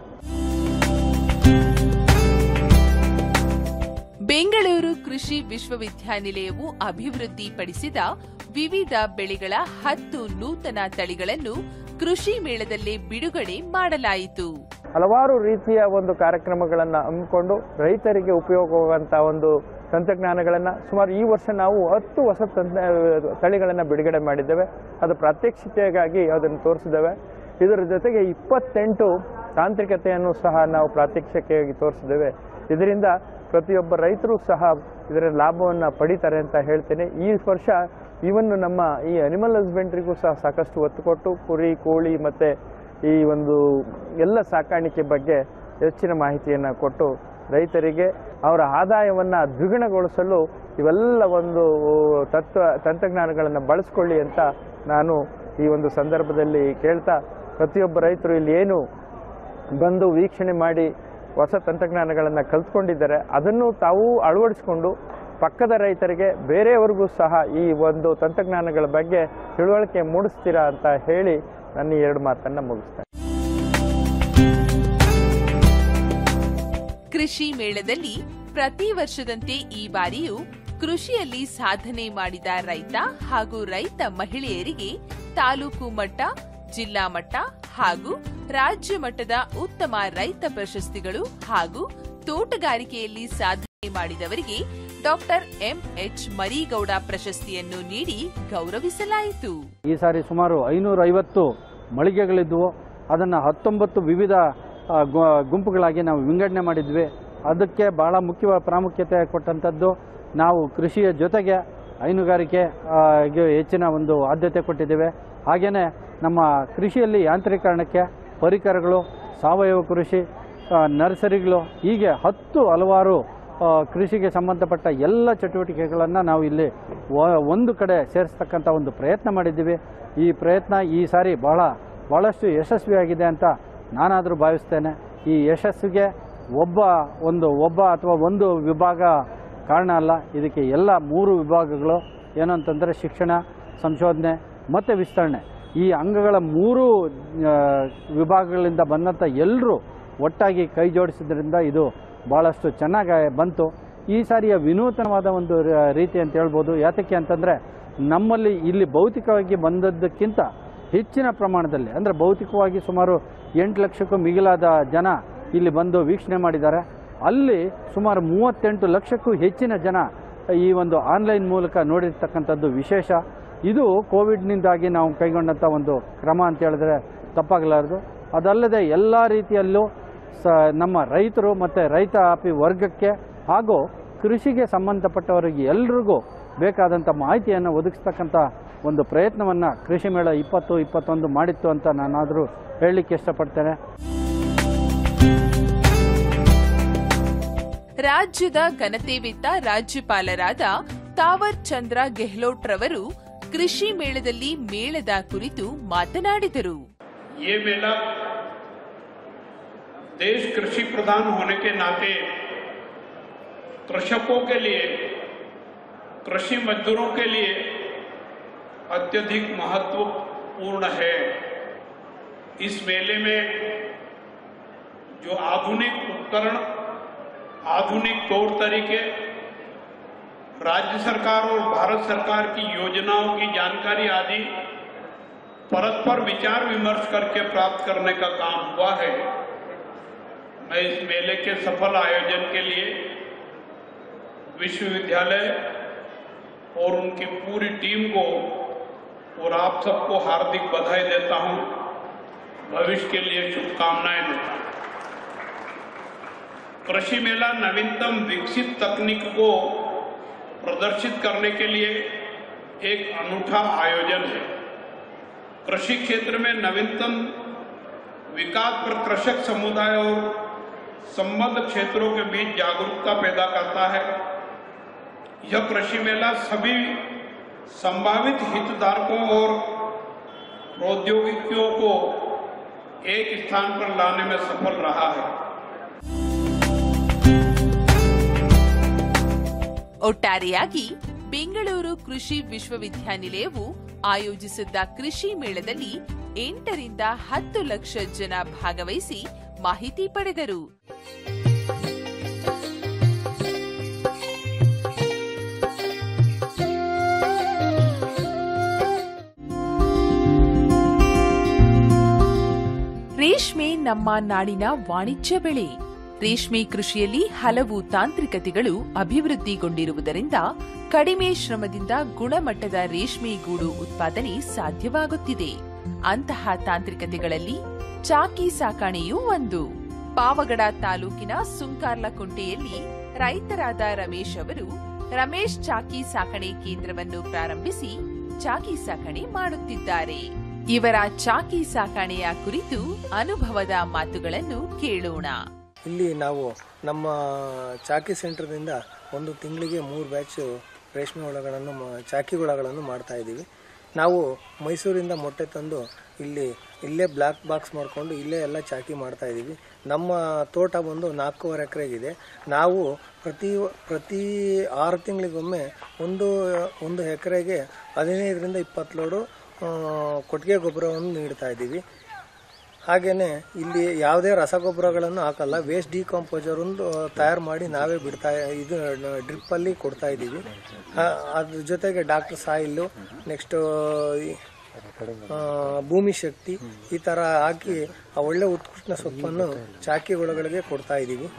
ಬೆಂಗಳೂರು ಕೃಷಿ ವಿಶ್ವವಿದ್ಯಾನಿಲಯವು ಅಭಿವೃದ್ಧಿಪಡಿಸಿದ ವಿವಿಧ ಬೆಳೆಗಳ 10 ನೂತನ ತಳಿಗಳನ್ನು ಕೃಷಿ ಮೇಳದಲ್ಲಿ ಬಿಡುಗಡೆ ಮಾಡಲಾಯಿತು. ಹಲವಾರು ರೀತಿಯ ಒಂದು ಕಾರ್ಯಕ್ರಮಗಳನ್ನು ಹಮ್ಮಿಕೊಂಡು ರೈತರಿಗೆ ಉಪಯೋಗವಾಗುವಂಥ ಒಂದು ತಂತ್ರಜ್ಞಾನಗಳನ್ನು ಸುಮಾರು ಈ ವರ್ಷ ನಾವು 10 ಹೊಸ ತಳಿಗಳನ್ನು ಬಿಡುಗಡೆ ಮಾಡಿದ್ದೇವೆ. ಅದು ಪ್ರಾತ್ಯಕ್ಷಿತೆಗಾಗಿ ಅದನ್ನು ತೋರಿಸಿದ್ದೇವೆ. ಇದರ ಜೊತೆಗೆ 28 ತಾಂತ್ರಿಕತೆಯನ್ನು ಸಹ ನಾವು ಪ್ರಾತ್ಯಕ್ಷಿಕೆಯಾಗಿ ತೋರಿಸಿದ್ದೇವೆ. ಇದರಿಂದ ಪ್ರತಿಯೊಬ್ಬ ರೈತರು ಸಹ ಇದರ ಲಾಭವನ್ನು ಪಡಿತಾರೆ ಅಂತ ಹೇಳ್ತೇನೆ. ಈ ವರ್ಷ ಈವನ್ನು ನಮ್ಮ ಈ ಅನಿಮಲ್ ಹಸ್ಬೆಂಡ್ರಿಗೂ ಸಹ ಸಾಕಷ್ಟು ಒತ್ತು ಕೊಟ್ಟು ಕುರಿ, ಕೋಳಿ ಮತ್ತು ಈ ಒಂದು ಎಲ್ಲ ಸಾಕಾಣಿಕೆ ಬಗ್ಗೆ ಹೆಚ್ಚಿನ ಮಾಹಿತಿಯನ್ನು ಕೊಟ್ಟು ರೈತರಿಗೆ ಅವರ ಆದಾಯವನ್ನು ದ್ವಿಗುಣಗೊಳಿಸಲು ಇವೆಲ್ಲ ಒಂದು ತಂತ್ರಜ್ಞಾನಗಳನ್ನು ಬಳಸ್ಕೊಳ್ಳಿ ಅಂತ ನಾನು ಈ ಒಂದು ಸಂದರ್ಭದಲ್ಲಿ ಕೇಳ್ತಾ, ಪ್ರತಿಯೊಬ್ಬ ರೈತರು ಇಲ್ಲಿ ಏನು ಬಂದು ವೀಕ್ಷಣೆ ಮಾಡಿ ಹೊಸ ತಂತ್ರಜ್ಞಾನಗಳನ್ನು ಕಲ್ತ್ಕೊಂಡಿದ್ದಾರೆ ಅದನ್ನು ತಾವು ಅಳವಡಿಸಿಕೊಂಡು ಪಕ್ಕದ ರೈತರಿಗೆ ಬೇರೆಯವರಿಗೂ ಸಹ ಈ ಒಂದು ತಂತ್ರಜ್ಞಾನಗಳ ಬಗ್ಗೆ ತಿಳುವಳಿಕೆ ಮೂಡಿಸ್ತೀರಾ ಅಂತ ಹೇಳಿ ನನ್ನ 2 ಮಾತನ್ನು ಮುಗಿಸ್ತೇನೆ. ಕೃಷಿ ಮೇಳದಲ್ಲಿ ಪ್ರತಿ ವರ್ಷದಂತೆ ಈ ಬಾರಿಯೂ ಕೃಷಿಯಲ್ಲಿ ಸಾಧನೆ ಮಾಡಿದ ರೈತ ಹಾಗೂ ರೈತ ಮಹಿಳೆಯರಿಗೆ ತಾಲೂಕು ಮಟ್ಟ, ಜಿಲ್ಲಾ ಮಟ್ಟ ಹಾಗೂ ರಾಜ್ಯ ಮಟ್ಟದ ಉತ್ತಮ ರೈತ ಪ್ರಶಸ್ತಿಗಳು ಹಾಗೂ ತೋಟಗಾರಿಕೆಯಲ್ಲಿ ಸಾಧನೆ ಮಾಡಿದವರಿಗೆ ಡಾಕ್ಟರ್ MH ಮರೀಗೌಡ ಪ್ರಶಸ್ತಿಯನ್ನು ನೀಡಿ ಗೌರವಿಸಲಾಯಿತು. ಈ ಸಾರಿ ಸುಮಾರು 550 ಮಳಿಗೆಗಳಿದ್ವು. ಅದನ್ನು 19 ವಿವಿಧ ಗುಂಪುಗಳಾಗಿ ನಾವು ವಿಂಗಡಣೆ ಮಾಡಿದ್ವಿ. ಅದಕ್ಕೆ ಬಹಳ ಮುಖ್ಯ ಪ್ರಾಮುಖ್ಯತೆ ಕೊಟ್ಟಂಥದ್ದು ನಾವು ಕೃಷಿಯ ಜೊತೆಗೆ ಹೈನುಗಾರಿಕೆಗೆ ಹೆಚ್ಚಿನ ಒಂದು ಆದ್ಯತೆ ಕೊಟ್ಟಿದ್ದೇವೆ. ಹಾಗೆಯೇ ನಮ್ಮ ಕೃಷಿಯಲ್ಲಿ ಯಾಂತ್ರೀಕರಣಕ್ಕೆ ಪರಿಕರಗಳು, ಸಾವಯವ ಕೃಷಿ, ನರ್ಸರಿಗಳು, ಹೀಗೆ ಹಲವಾರು ಕೃಷಿಗೆ ಸಂಬಂಧಪಟ್ಟ ಎಲ್ಲ ಚಟುವಟಿಕೆಗಳನ್ನು ನಾವು ಇಲ್ಲಿ ಒಂದು ಕಡೆ ಸೇರಿಸ್ತಕ್ಕಂಥ ಒಂದು ಪ್ರಯತ್ನ ಮಾಡಿದ್ದೀವಿ. ಈ ಪ್ರಯತ್ನ ಈ ಸಾರಿ ಬಹಳಷ್ಟು ಯಶಸ್ವಿಯಾಗಿದೆ ಅಂತ ನಾನಾದರೂ ಭಾವಿಸ್ತೇನೆ. ಈ ಯಶಸ್ಸಿಗೆ ಒಬ್ಬ ಅಥವಾ ಒಂದು ವಿಭಾಗ ಕಾರಣ ಅಲ್ಲ, ಇದಕ್ಕೆ ಎಲ್ಲ 3 ವಿಭಾಗಗಳು ಏನು ಅಂತಂದರೆ ಶಿಕ್ಷಣ, ಸಂಶೋಧನೆ ಮತ್ತು ವಿಸ್ತರಣೆ, ಈ ಅಂಗಗಳ 3 ವಿಭಾಗಗಳಿಂದ ಬಂದಂಥ ಎಲ್ಲರೂ ಒಟ್ಟಾಗಿ ಕೈ ಜೋಡಿಸಿದ್ರಿಂದ ಇದು ಭಾಳಷ್ಟು ಚೆನ್ನಾಗಿ ಬಂತು. ಈ ಸಾರಿಯ ವಿನೂತನವಾದ ಒಂದು ರೀತಿ ಅಂತ ಹೇಳ್ಬೋದು. ಯಾತಕ್ಕೆ ಅಂತಂದರೆ ನಮ್ಮಲ್ಲಿ ಇಲ್ಲಿ ಭೌತಿಕವಾಗಿ ಬಂದದ್ದಕ್ಕಿಂತ ಹೆಚ್ಚಿನ ಪ್ರಮಾಣದಲ್ಲಿ, ಅಂದರೆ ಭೌತಿಕವಾಗಿ ಸುಮಾರು 8 ಲಕ್ಷಕ್ಕೂ ಮಿಗಿಲಾದ ಜನ ಇಲ್ಲಿ ಬಂದು ವೀಕ್ಷಣೆ ಮಾಡಿದ್ದಾರೆ. ಅಲ್ಲಿ ಸುಮಾರು 38 ಲಕ್ಷಕ್ಕೂ ಹೆಚ್ಚಿನ ಜನ ಈ ಒಂದು ಆನ್ಲೈನ್ ಮೂಲಕ ನೋಡಿರ್ತಕ್ಕಂಥದ್ದು ವಿಶೇಷ. ಇದು ಕೋವಿಡ್ನಿಂದಾಗಿ ನಾವು ಕೈಗೊಂಡಂಥ ಒಂದು ಕ್ರಮ ಅಂತ ಹೇಳಿದ್ರೆ ತಪ್ಪಾಗಲಾರದು. ಅದಲ್ಲದೆ ಎಲ್ಲ ರೀತಿಯಲ್ಲೂ ನಮ್ಮ ರೈತರು ಮತ್ತು ರೈತಾಪಿ ವರ್ಗಕ್ಕೆ ಹಾಗೂ ಕೃಷಿಗೆ ಸಂಬಂಧಪಟ್ಟವರಿಗೆ ಎಲ್ರಿಗೂ ಬೇಕಾದಂಥ ಮಾಹಿತಿಯನ್ನು ಒದಗಿಸ್ತಕ್ಕಂಥ ಒಂದು ಪ್ರಯತ್ನವನ್ನು ಕೃಷಿ ಮೇಳ 2021 ಮಾಡಿತ್ತು ಅಂತ ನಾನಾದರೂ ಹೇಳಲಿಕ್ಕೆ ಇಷ್ಟಪಡ್ತೇನೆ. ರಾಜ್ಯದ ಘನತೆವಿತ್ತ ರಾಜ್ಯಪಾಲರಾದ ತಾವರ್ ಚಂದ್ರ ಗೆಹ್ಲೋಟ್ ರವರು ಕೃಷಿ ಮೇಳದಲ್ಲಿ ಮೇಳದ ಕುರಿತು ಮಾತನಾಡಿದರು. ये मेला देश कृषि प्रधान होने के नाते कृषकों के लिए, कृषि मजदूरों के लिए अत्यधिक महत्वपूर्ण है. इस मेले में जो आधुनिक उपकरण, आधुनिक तौर तरीके, राज्य सरकार और भारत सरकार की योजनाओं की जानकारी आदि परस्पर विचार विमर्श करके प्राप्त करने का काम हुआ है. मैं इस मेले के सफल आयोजन के लिए विश्वविद्यालय और उनकी पूरी टीम को और आप सबको हार्दिक बधाई देता हूं. भविष्य के लिए शुभकामनाएं देता हूं. कृषि मेला नवीनतम विकसित तकनीक को प्रदर्शित करने के लिए एक अनूठा आयोजन है. कृषि क्षेत्र में नवीनतम विकास पर कृषक समुदाय और संबद्ध क्षेत्रों के बीच जागरूकता पैदा करता है. यह कृषि मेला सभी संभावित हितधारकों और प्रौद्योगिकियों को एक स्थान पर लाने में सफल रहा है. ಒಟ್ಟಾರೆಯಾಗಿ ಬೆಂಗಳೂರು ಕೃಷಿ ವಿಶ್ವವಿದ್ಯಾನಿಲಯವು ಆಯೋಜಿಸಿದ್ದ ಕೃಷಿ ಮೇಳದಲ್ಲಿ 8 ರಿಂದ 10 ಲಕ್ಷ ಜನ ಭಾಗವಹಿಸಿ ಮಾಹಿತಿ ಪಡೆದರು. ರೇಷ್ಮೆ ನಮ್ಮ ನಾಡಿನ ವಾಣಿಜ್ಯ ಬೆಳೆ. ರೇಷ್ಮೆ ಕೃಷಿಯಲ್ಲಿ ಹಲವು ತಾಂತ್ರಿಕತೆಗಳು ಅಭಿವೃದ್ಧಿಗೊಂಡಿರುವುದರಿಂದ ಕಡಿಮೆ ಶ್ರಮದಿಂದ ಗುಣಮಟ್ಟದ ರೇಷ್ಮೆ ಗೂಡು ಉತ್ಪಾದನೆ ಸಾಧ್ಯವಾಗುತ್ತಿದೆ. ಅಂತಹ ತಾಂತ್ರಿಕತೆಗಳಲ್ಲಿ ಚಾಕಿ ಸಾಕಾಣೆಯೂ ಒಂದು. ಪಾವಗಡ ತಾಲೂಕಿನ ಸುಂಕಾರ್ಲಕುಂಟೆಯಲ್ಲಿ ರೈತರಾದ ರಮೇಶ್ ಅವರು ರಮೇಶ್ ಚಾಕಿ ಸಾಕಣೆ ಕೇಂದ್ರವನ್ನು ಪ್ರಾರಂಭಿಸಿ ಚಾಕಿ ಸಾಕಣೆ ಮಾಡುತ್ತಿದ್ದಾರೆ. ಇವರ ಚಾಕಿ ಸಾಕಣೆಯ ಕುರಿತು ಅನುಭವದ ಮಾತುಗಳನ್ನು ಕೇಳೋಣ. ಇಲ್ಲಿ ನಾವು ನಮ್ಮ ಚಾಕಿ ಸೆಂಟರ್ನಿಂದ ಒಂದು ತಿಂಗಳಿಗೆ 3 ಬ್ಯಾಚ್ ರೇಷ್ಮೆ ಹುಳಗಳನ್ನು ಚಾಕಿ ಹುಳಗಳನ್ನು ಮಾಡ್ತಾ ಇದ್ದೀವಿ. ನಾವು ಮೈಸೂರಿಂದ ಮೊಟ್ಟೆ ತಂದು ಇಲ್ಲೇ ಬ್ಲಾಕ್ ಬಾಕ್ಸ್ ಮಾಡಿಕೊಂಡು ಇಲ್ಲೇ ಎಲ್ಲ ಚಾಕಿ ಮಾಡ್ತಾ ಇದ್ದೀವಿ. ನಮ್ಮ ತೋಟ ಬಂದು 4.5 ಎಕರೆಗಿದೆ. ನಾವು ಪ್ರತಿ 6 ತಿಂಗಳಿಗೊಮ್ಮೆ ಒಂದು ಎಕರೆಗೆ 15ರಿಂದ 20 ಲೋಡು ಕೊಟ್ಟಿಗೆ ಗೊಬ್ಬರವನ್ನು ನೀಡ್ತಾ ಇದ್ದೀವಿ. ಹಾಗೆಯೇ ಇಲ್ಲಿ ಯಾವುದೇ ರಸಗೊಬ್ಬರಗಳನ್ನು ಹಾಕಲ್ಲ. ವೇಸ್ಟ್ ಡಿಕಂಪೋಸರ್ ಒಂದು ತಯಾರು ಮಾಡಿ ನಾವೇ ಡ್ರಿಪ್ಪಲ್ಲಿ ಕೊಡ್ತಾ ಇದ್ದೀವಿ. ಅದ್ರ ಜೊತೆಗೆ ಡಾಕ್ಟರ್ ಸಾಯಿಲ್ಲು, ನೆಕ್ಸ್ಟ್ ಭೂಮಿ ಶಕ್ತಿ, ಈ ಥರ ಹಾಕಿ ಒಳ್ಳೆ ಉತ್ಕೃಷ್ಟ ಸೊಪ್ಪನ್ನು ಚಾಕಿ ಒಳಗಳಿಗೆ ಕೊಡ್ತಾ ಇದ್ದೀವಿ.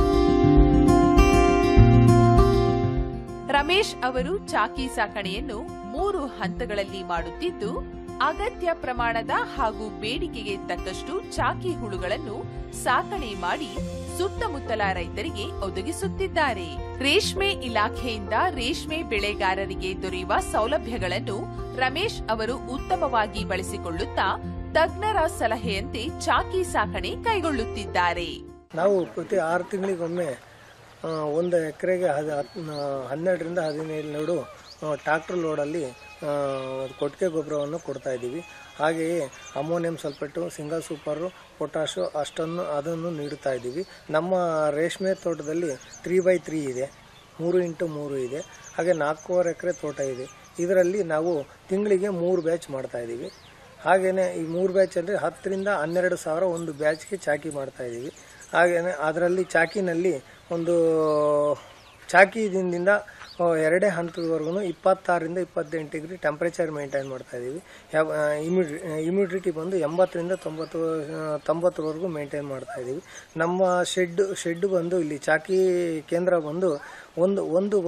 ರಮೇಶ್ ಅವರು ಚಾಕಿ ಸಾಕಣೆಯನ್ನು 3 ಹಂತಗಳಲ್ಲಿ ಮಾಡುತ್ತಿದ್ದು, ಅಗತ್ಯ ಪ್ರಮಾಣದ ಹಾಗೂ ಬೇಡಿಕೆಗೆ ತಕ್ಕಷ್ಟು ಚಾಕಿ ಹುಳುಗಳನ್ನು ಸಾಕಣೆ ಮಾಡಿ ಸುತ್ತಮುತ್ತಲ ರೈತರಿಗೆ ಒದಗಿಸುತ್ತಿದ್ದಾರೆ. ರೇಷ್ಮೆ ಇಲಾಖೆಯಿಂದ ರೇಷ್ಮೆ ಬೆಳೆಗಾರರಿಗೆ ದೊರೆಯುವ ಸೌಲಭ್ಯಗಳನ್ನು ರಮೇಶ್ ಅವರು ಉತ್ತಮವಾಗಿ ಬಳಸಿಕೊಳ್ಳುತ್ತಾ ತಜ್ಞರ ಸಲಹೆಯಂತೆ ಚಾಕಿ ಸಾಕಣೆ ಕೈಗೊಳ್ಳುತ್ತಿದ್ದಾರೆ. ನಾವು ಪ್ರತಿ 6 ತಿಂಗಳಿಗೊಮ್ಮೆ ಒಂದು ಎಕರೆಗೆ 12ರಿಂದ 17 ಟ್ರಾಕ್ಟರ್ ಲೋಡಲ್ಲಿ ಕೊಟ್ಟಿಗೆ ಗೊಬ್ಬರವನ್ನು ಕೊಡ್ತಾ ಇದ್ದೀವಿ. ಹಾಗೆಯೇ ammonium sulphate, single super, potash ಅದನ್ನು ನೀಡುತ್ತಾ ಇದ್ದೀವಿ. ನಮ್ಮ ರೇಷ್ಮೆ ತೋಟದಲ್ಲಿ 3x3 ಇದೆ, 3x3 ಇದೆ. ಹಾಗೆ 4.5 ಎಕರೆ ತೋಟ ಇದೆ. ಇದರಲ್ಲಿ ನಾವು ತಿಂಗಳಿಗೆ 3 ಬ್ಯಾಚ್ ಮಾಡ್ತಾ ಇದ್ದೀವಿ. ಹಾಗೆಯೇ ಈ 3 ಬ್ಯಾಚ್ ಅಂದರೆ 10ರಿಂದ 12 ಸಾವಿರ ಒಂದು ಬ್ಯಾಚ್ಗೆ ಚಾಕಿ ಮಾಡ್ತಾ ಇದ್ದೀವಿ. ಹಾಗೆಯೇ ಅದರಲ್ಲಿ ಚಾಕಿನಲ್ಲಿ ಒಂದು ಚಾಕಿದಿಂದ 2 ಹಂತದವರೆಗೂ 26ರಿಂದ 28 ಡಿಗ್ರಿ ಟೆಂಪ್ರೇಚರ್ ಮೇಂಟೈನ್ ಮಾಡ್ತಾ ಇದ್ದೀವಿ. ಇಮ್ಯುಡಿಟಿ ಬಂದು 80ರಿಂದ 90ವರೆಗೂ ಮೇಂಟೈನ್ ಮಾಡ್ತಾ ಇದ್ದೀವಿ. ನಮ್ಮ ಶೆಡ್ ಬಂದು ಇಲ್ಲಿ ಚಾಕಿ ಕೇಂದ್ರ ಬಂದು ಒಂದು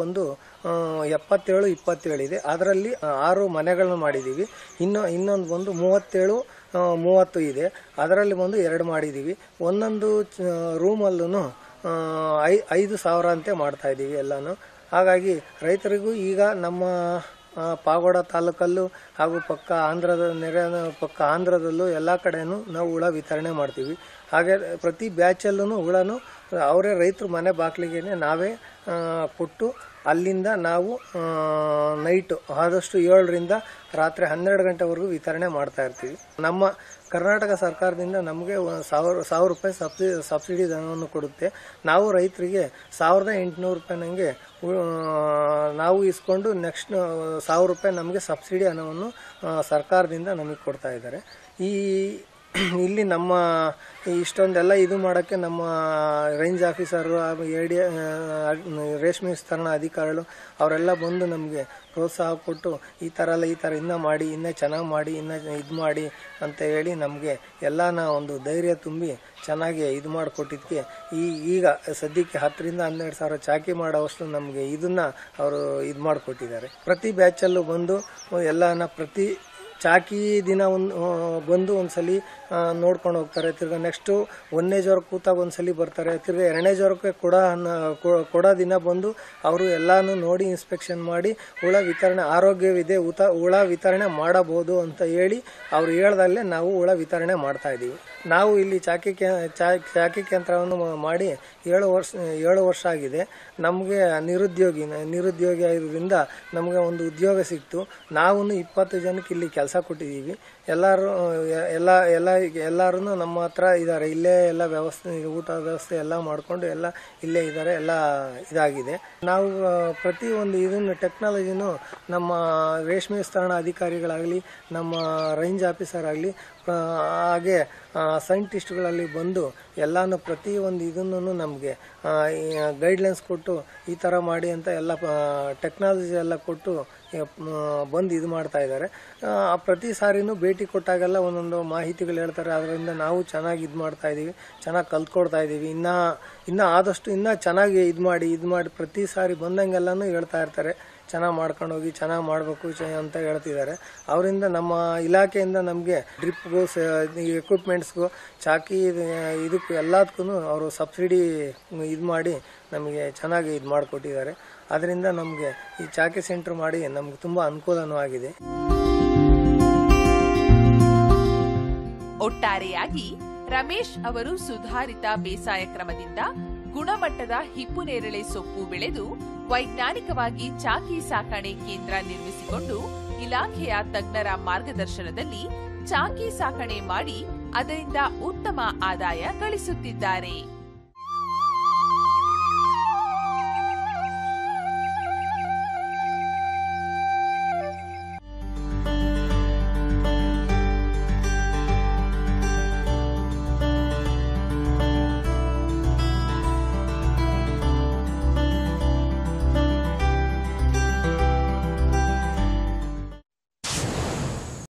77-27 ಇದೆ. ಅದರಲ್ಲಿ 6 ಮನೆಗಳನ್ನು ಮಾಡಿದ್ದೀವಿ. ಇನ್ನೊಂದು ಬಂದು 37-30 ಇದೆ. ಅದರಲ್ಲಿ ಬಂದು 2 ಮಾಡಿದ್ದೀವಿ. ಒಂದೊಂದು ರೂಮಲ್ಲೂ 5,000 ಅಂತೆ ಮಾಡ್ತಾ ಇದ್ದೀವಿ ಎಲ್ಲನೂ. ಹಾಗಾಗಿ ರೈತರಿಗೂ ಈಗ ನಮ್ಮ ಪಾವಗಡ ತಾಲೂಕಲ್ಲೂ ಹಾಗೂ ಪಕ್ಕ ಆಂಧ್ರದಲ್ಲೂ ಎಲ್ಲ ಕಡೆನೂ ನಾವು ಹುಳ ವಿತರಣೆ ಮಾಡ್ತೀವಿ. ಹಾಗೆ ಪ್ರತಿ ಬ್ಯಾಚಲ್ಲೂ ಹುಳನೂ ಅವರೇ ರೈತರು ಮನೆ ಬಾಗಿಲಿಗೆ ನಾವೇ ಕೊಟ್ಟು ಅಲ್ಲಿಂದ ನಾವು ನೈಟು ಆದಷ್ಟು 7ರಿಂದ ರಾತ್ರಿ 12 ಗಂಟೆವರೆಗೂ ವಿತರಣೆ ಮಾಡ್ತಾ ಇರ್ತೀವಿ. ನಮ್ಮ ಕರ್ನಾಟಕ ಸರ್ಕಾರದಿಂದ ನಮಗೆ 1,000 ರೂಪಾಯಿ ಸಬ್ಸಿಡಿ ಧನವನ್ನು ಕೊಡುತ್ತೆ. ನಾವು ರೈತರಿಗೆ 1,800 ರೂಪಾಯಿನಂಗೆ ನಾವು ಇಸ್ಕೊಂಡು ನೆಕ್ಸ್ಟ್ 1,000 ರೂಪಾಯಿ ನಮಗೆ ಸಬ್ಸಿಡಿ ಹಣವನ್ನು ಸರ್ಕಾರದಿಂದ ನಮಗೆ ಕೊಡ್ತಾ ಇದ್ದಾರೆ. ಇಲ್ಲಿ ನಮ್ಮ ಇಷ್ಟೊಂದೆಲ್ಲ ಇದು ಮಾಡೋಕ್ಕೆ ನಮ್ಮ ರೇಂಜ್ ಆಫೀಸರು ಹಾಗೂ ರೇಷ್ಮೆ ವಿಸ್ತರಣಾ ಅಧಿಕಾರಿಗಳು ಅವರೆಲ್ಲ ಬಂದು ನಮಗೆ ಪ್ರೋತ್ಸಾಹ ಕೊಟ್ಟು ಈ ಥರ ಇನ್ನೂ ಮಾಡಿ, ಇನ್ನೂ ಚೆನ್ನಾಗಿ ಮಾಡಿ, ಇನ್ನೂ ಇದು ಮಾಡಿ ಅಂತ ಹೇಳಿ ನಮಗೆ ಎಲ್ಲನ ಒಂದು ಧೈರ್ಯ ತುಂಬಿ ಚೆನ್ನಾಗಿ ಇದು ಮಾಡಿಕೊಟ್ಟಿದ್ದಕ್ಕೆ ಈಗ ಸದ್ಯಕ್ಕೆ 10ರಿಂದ 12 ಸಾವಿರ ಚಾಕಿ ಮಾಡೋವಷ್ಟು ನಮಗೆ ಇದನ್ನು ಅವರು ಇದು ಮಾಡಿಕೊಟ್ಟಿದ್ದಾರೆ. ಪ್ರತಿ ಬ್ಯಾಚಲ್ಲೂ ಬಂದು ಎಲ್ಲನ ಪ್ರತಿ ಚಾಕಿ ದಿನ ಬಂದು ಒಂದ್ಸಲಿ ನೋಡ್ಕೊಂಡು ಹೋಗ್ತಾರೆ. ತಿರ್ಗಾ ನೆಕ್ಸ್ಟು 1ನೇ ಜ್ವರಕ್ಕೆ ಕೂತಾಗ ಒಂದ್ಸಲಿ ಬರ್ತಾರೆ. ತಿರ್ಗಾ 2ನೇ ಜ್ವರಕ್ಕೆ ಕೊಡೋ ದಿನ ಬಂದು ಅವರು ಎಲ್ಲನೂ ನೋಡಿ ಇನ್ಸ್ಪೆಕ್ಷನ್ ಮಾಡಿ ಹುಳ ವಿತರಣೆ ಆರೋಗ್ಯವಿದೆ, ಹುಳ ವಿತರಣೆ ಮಾಡಬಹುದು ಅಂತ ಹೇಳಿ ಅವ್ರು ಹೇಳ್ದಲ್ಲೇ ನಾವು ಹುಳ ವಿತರಣೆ ಮಾಡ್ತಾ ಇದ್ದೀವಿ. ನಾವು ಇಲ್ಲಿ ಚಾಕಿ ಕೇಂದ್ರವನ್ನು ಮಾಡಿ 7 ವರ್ಷ ಆಗಿದೆ. ನಮಗೆ ನಿರುದ್ಯೋಗಿ ಆಗಿರೋದ್ರಿಂದ ನಮಗೆ ಒಂದು ಉದ್ಯೋಗ ಸಿಕ್ತು. ನಾವು 20 ಜನಕ್ಕೆ ಇಲ್ಲಿ ಕೆಲಸ ಕೊಟ್ಟಿದ್ದೀವಿ. ಎಲ್ಲರೂ ನಮ್ಮ ಹತ್ರ ಇದ್ದಾರೆ. ಇಲ್ಲೇ ಎಲ್ಲ ವ್ಯವಸ್ಥೆ, ಊಟ ವ್ಯವಸ್ಥೆ ಎಲ್ಲ ಮಾಡಿಕೊಂಡು ಎಲ್ಲ ಇಲ್ಲೇ ಇದ್ದಾರೆ. ಎಲ್ಲ ಇದಾಗಿದೆ. ನಾವು ಪ್ರತಿಯೊಂದು ಇದನ್ನು ಟೆಕ್ನಾಲಜಿನೂ ನಮ್ಮ ರೇಷ್ಮೆ ವಿಸ್ತರಣಾ ಅಧಿಕಾರಿಗಳಾಗಲಿ, ನಮ್ಮ ರೇಂಜ್ ಆಫೀಸರ್ ಆಗಲಿ, ಹಾಗೆ ಸೈಂಟಿಸ್ಟ್ಗಳಲ್ಲಿ ಬಂದು ಎಲ್ಲನೂ ಪ್ರತಿಯೊಂದು ಇದನ್ನು ನಮಗೆ ಗೈಡ್ಲೈನ್ಸ್ ಕೊಟ್ಟು ಈ ಥರ ಮಾಡಿ ಅಂತ ಎಲ್ಲ ಟೆಕ್ನಾಲಜಿ ಎಲ್ಲ ಕೊಟ್ಟು ಬಂದು ಇದು ಮಾಡ್ತಾ ಇದ್ದಾರೆ. ಪ್ರತಿ ಸಾರಿನೂ ಭೇಟಿ ಕೊಟ್ಟಾಗೆಲ್ಲ ಒಂದೊಂದು ಮಾಹಿತಿಗಳು ಹೇಳ್ತಾರೆ. ಅದರಿಂದ ನಾವು ಚೆನ್ನಾಗಿ ಇದು ಮಾಡ್ತಾ ಇದ್ದೀವಿ, ಚೆನ್ನಾಗಿ ಕಲ್ತ್ಕೊಡ್ತಾ ಇದ್ದೀವಿ. ಇನ್ನೂ ಆದಷ್ಟು ಇನ್ನೂ ಚೆನ್ನಾಗಿ ಇದು ಮಾಡಿ ಪ್ರತಿ ಸಾರಿ ಬಂದಂಗೆಲ್ಲನೂ ಹೇಳ್ತಾ ಇರ್ತಾರೆ. ಚೆನ್ನಾಗಿ ಮಾಡ್ಕೊಂಡು ಹೋಗಿ, ಚೆನ್ನಾಗಿ ಮಾಡಬೇಕು ಅಂತ ಹೇಳ್ತಿದ್ದಾರೆ. ಅವರಿಂದ ನಮ್ಮ ಇಲಾಖೆಯಿಂದ ನಮಗೆ ಡ್ರಿಪ್ಗೂ, ಎಕ್ವಿಪ್ಮೆಂಟ್ಸ್ಗೂ, ಚಾಕಿ ಇದಕ್ಕೂ ಎಲ್ಲದಕ್ಕೂ ಅವರು ಸಬ್ಸಿಡಿ ಇದು ಮಾಡಿ ನಮಗೆ ಚೆನ್ನಾಗಿ ಇದು ಮಾಡಿಕೊಟ್ಟಿದ್ದಾರೆ. ಅದರಿಂದ ನಮಗೆ ಈ ಚಾಕಿ ಸೆಂಟರ್ ಮಾಡಿ ನಮ್ಗೆ ತುಂಬ ಅನುಕೂಲನೂ ಆಗಿದೆ. ಒಟ್ಟಾರೆಯಾಗಿ ರಮೇಶ್ ಅವರು ಸುಧಾರಿತ ಬೇಸಾಯ ಕ್ರಮದಿಂದ ಗುಣಮಟ್ಟದ ಹಿಪ್ಪುನೇರಳೆ ಸೊಪ್ಪು ಬೆಳೆದು ವೈಜ್ಞಾನಿಕವಾಗಿ ಚಾಕಿ ಸಾಕಣೆ ಕೇಂದ್ರ ನಿರ್ಮಿಸಿಕೊಂಡು ಇಲಾಖೆಯ ತಜ್ಞರ ಮಾರ್ಗದರ್ಶನದಲ್ಲಿ ಚಾಕಿ ಸಾಕಣೆ ಮಾಡಿ ಅದರಿಂದ ಉತ್ತಮ ಆದಾಯ ಗಳಿಸುತ್ತಿದ್ದಾರೆ.